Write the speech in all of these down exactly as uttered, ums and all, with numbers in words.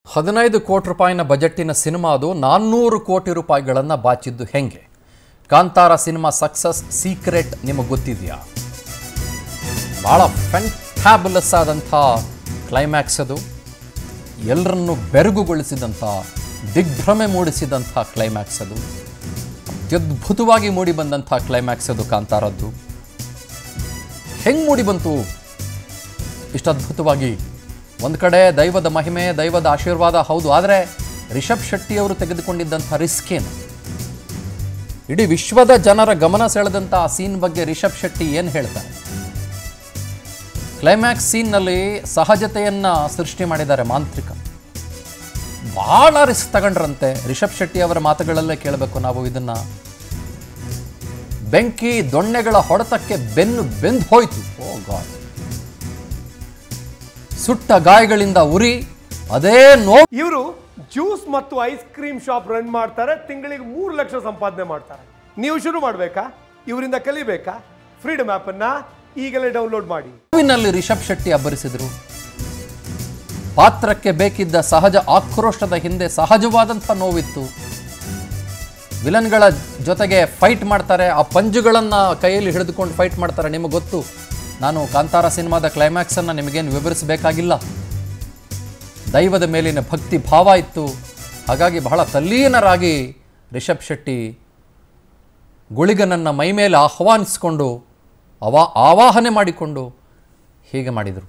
ಹದಿನೈದು ಕೋಟಿ ರೂಪಾಯಿನ ಬಜೆಟ್ಟಿನ ಸಿನಿಮಾ ಅದು ನಾನ್ನೂರು ಕೋಟಿ ರೂಪಾಯಿಗಳನ್ನು ಬಾಚಿದ್ದು ಹೆಂಗೆ? ಕಾಂತಾರ ಸಿನಿಮಾ ಸಕ್ಸಸ್ ಸೀಕ್ರೆಟ್ ನಿಮಗೆ ಗೊತ್ತಿದೆಯಾ? ಭಾಳ ಫ್ಯಾಂಟಾಬುಲಸ್ ಆದಂಥ ಕ್ಲೈಮ್ಯಾಕ್ಸ್ ಅದು, ಎಲ್ಲರನ್ನು ಬೆರಗುಗೊಳಿಸಿದಂಥ, ದಿಗ್ಭ್ರಮೆ ಮೂಡಿಸಿದಂಥ ಕ್ಲೈಮ್ಯಾಕ್ಸ್ ಅದು, ಅತ್ಯದ್ಭುತವಾಗಿ ಮೂಡಿ ಬಂದಂಥ ಕ್ಲೈಮ್ಯಾಕ್ಸ್ ಅದು ಕಾಂತಾರದ್ದು. ಹೆಂಗೆ ಮೂಡಿ ಬಂತು ಇಷ್ಟು ಅದ್ಭುತವಾಗಿ? ಒಂದು ಕಡೆ ದೈವದ ಮಹಿಮೆ, ದೈವದ ಆಶೀರ್ವಾದ ಹೌದು, ಆದರೆ ರಿಷಬ್ ಶೆಟ್ಟಿಯವರು ತೆಗೆದುಕೊಂಡಿದ್ದಂಥ ರಿಸ್ಕ್ ಏನು? ಇಡೀ ವಿಶ್ವದ ಜನರ ಗಮನ ಸೆಳೆದಂಥ ಆ ಸೀನ್ ಬಗ್ಗೆ ರಿಷಬ್ ಶೆಟ್ಟಿ ಏನು ಹೇಳ್ತಾರೆ? ಕ್ಲೈಮ್ಯಾಕ್ಸ್ ಸೀನ್ನಲ್ಲಿ ಸಹಜತೆಯನ್ನು ಸೃಷ್ಟಿ ಮಾಡಿದ್ದಾರೆ ಮಾಂತ್ರಿಕ. ಭಾಳ ರಿಸ್ಕ್ ತಗೊಂಡ್ರಂತೆ. ರಿಷಬ್ ಶೆಟ್ಟಿ ಅವರ ಮಾತುಗಳಲ್ಲೇ ಕೇಳಬೇಕು ನಾವು ಇದನ್ನು. ಬೆಂಕಿ ದೊಣ್ಣೆಗಳ ಹೊಡೆತಕ್ಕೆ ಬೆನ್ನು ಬೆಂದು ಹೋಯಿತು. ಓ ಗಾಡ್, ಸುಟ್ಟ ಗಾಯಗಳಿಂದ ಉರಿ, ಅದೇ ನೋವು. ಇವರು ಜ್ಯೂಸ್ ಮತ್ತು ಐಸ್ ಕ್ರೀಮ್ ಶಾಪ್ ರನ್ ಮಾಡ್ತಾರೆ, ತಿಂಗಳಿಗೆ ಮೂರು ಲಕ್ಷ ಸಂಪಾದನೆ ಮಾಡ್ತಾರೆ. ನೀವು ಶುರು ಮಾಡಬೇಕಾ? ಇವರಿಂದ ಕಲಿಬೇಕಾ? ಫ್ರೀಡಮ್ ಆಪ್ ಅನ್ನ ಈಗಲೇ ಡೌನ್ಲೋಡ್ ಮಾಡಿ. ನೋವಿನಲ್ಲಿ ರಿಷಬ್ ಶೆಟ್ಟಿ ಅಬ್ಬರಿಸಿದರು. ಪಾತ್ರಕ್ಕೆ ಬೇಕಿದ್ದ ಸಹಜ ಆಕ್ರೋಶದ ಹಿಂದೆ ಸಹಜವಾದಂಥ ನೋವಿತ್ತು. ವಿಲನ್ಗಳ ಜೊತೆಗೆ ಫೈಟ್ ಮಾಡ್ತಾರೆ, ಆ ಪಂಜುಗಳನ್ನು ಕೈಯಲ್ಲಿ ಹಿಡಿದುಕೊಂಡು ಫೈಟ್ ಮಾಡ್ತಾರೆ. ನಿಮಗೆ ಗೊತ್ತು, ನಾನು ಕಾಂತಾರ ಸಿನಿಮಾದ ಕ್ಲೈಮ್ಯಾಕ್ಸನ್ನು ನಿಮಗೇನು ವಿವರಿಸಬೇಕಾಗಿಲ್ಲ. ದೈವದ ಮೇಲಿನ ಭಕ್ತಿ ಭಾವ ಇತ್ತು. ಹಾಗಾಗಿ ಬಹಳ ತಲ್ಲೀನರಾಗಿ ರಿಷಬ್ ಶೆಟ್ಟಿ ಗುಳಿಗನನ್ನು ಮೈಮೇಲೆ ಆಹ್ವಾನಿಸಿಕೊಂಡು ಅವಾ ಆವಾಹನೆ ಮಾಡಿಕೊಂಡು ಹೀಗೆ ಮಾಡಿದರು.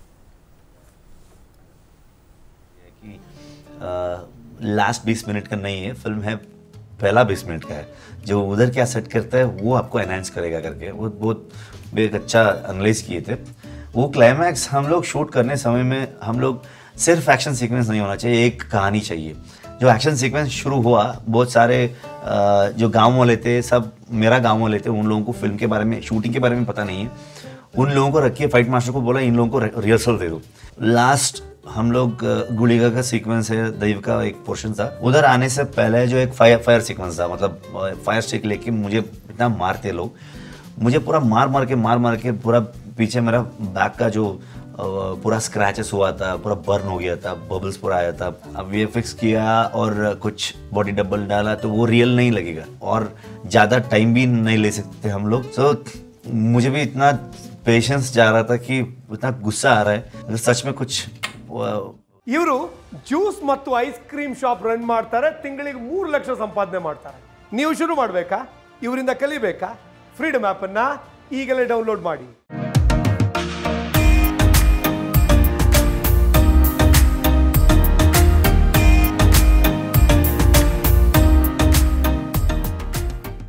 लास्ट बीस मिनट का नहीं है, फिल्म है पहला बीस मिनट का है. जो उधर क्या सेट करता है वो आपको एनहांस करेगा करके वो बहुत एक अच्छा एनालाइज किए थे. वो क्लाइमैक्स हम लोग शूट करने समय में हम लोग सिर्फ एक्शन सीक्वेंस नहीं होना चाहिए, एक कहानी चाहिए. जो एक्शन सीक्वेंस शुरू हुआ, बहुत सारे जो गाँव वाले थे, सब मेरा गाँव वाले थे, उन लोगों को फिल्म के बारे में, शूटिंग के बारे में पता नहीं है. उन लोगों को रखिए, फाइट मास्टर को बोला इन लोगों को रिहर्सल दे दो. लास्ट हम लोग गुड़िगा का सीक्वेंस है, दैव का एक पोर्शन था. उधर आने से पहले जो एक फायर फायर सीक्वेंस था, मतलब फायर स्टिक लेके मुझे इतना मारते लोग, मुझे पूरा मार मार के मार मार के पूरा पीछे मेरा बैक का जो पूरा स्क्रैचेस हुआ था, पूरा बर्न हो गया था, बबल्स पूरा आया था. अब वी एफ एक्स किया और कुछ बॉडी डबल डाला तो वो रियल नहीं लगेगा और ज़्यादा टाइम भी नहीं ले सकते हम लोग. सो मुझे भी इतना पेशेंस जा रहा था कि इतना गुस्सा आ रहा है. अगर सच में कुछ ಇವರು ಜ್ಯೂಸ್ ಮತ್ತು ಐಸ್ ಕ್ರೀಮ್ ಶಾಪ್ ರನ್ ಮಾಡ್ತಾರೆ, ತಿಂಗಳಿಗೆ ಮೂರು ಲಕ್ಷ ಸಂಪಾದನೆ ಮಾಡ್ತಾರೆ. ನೀವು ಶುರು ಮಾಡಬೇಕಾ? ಇವರಿಂದ ಕಲಿಬೇಕಾ? ಫ್ರೀಡಮ್ ಆಪ್ ಅನ್ನ ಈಗಲೇ ಡೌನ್ಲೋಡ್ ಮಾಡಿ.